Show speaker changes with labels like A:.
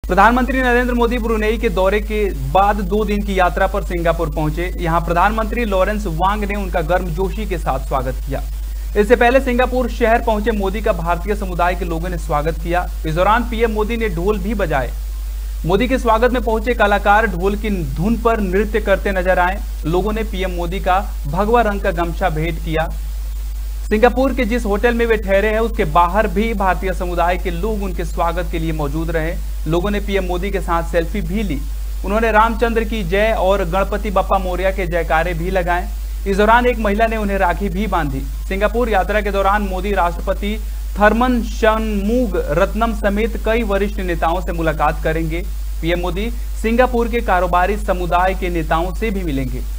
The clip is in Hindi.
A: प्रधानमंत्री नरेंद्र मोदी ब्रुनेई के दौरे के बाद 2 दिन की यात्रा पर सिंगापुर पहुंचे। यहां प्रधानमंत्री लॉरेंस वांग ने उनका गर्मजोशी के साथ स्वागत किया। इससे पहले सिंगापुर शहर पहुंचे मोदी का भारतीय समुदाय के लोगों ने स्वागत किया। इस दौरान पीएम मोदी ने ढोल भी बजाए। मोदी के स्वागत में पहुंचे कलाकार ढोल की धुन पर नृत्य करते नजर आए। लोगों ने पीएम मोदी का भगवा रंग का गमछा भेंट किया। सिंगापुर के जिस होटल में वे ठहरे हैं उसके बाहर भी भारतीय समुदाय के लोग उनके स्वागत के लिए मौजूद रहे। लोगों ने पीएम मोदी के साथ सेल्फी भी ली। उन्होंने रामचंद्र की जय और गणपति बप्पा मोरया के जयकारे भी लगाए। इस दौरान एक महिला ने उन्हें राखी भी बांधी। सिंगापुर यात्रा के दौरान मोदी राष्ट्रपति थरमन शनमुगारत्नम समेत कई वरिष्ठ नेताओं से मुलाकात करेंगे। पीएम मोदी सिंगापुर के कारोबारी समुदाय के नेताओं से भी मिलेंगे।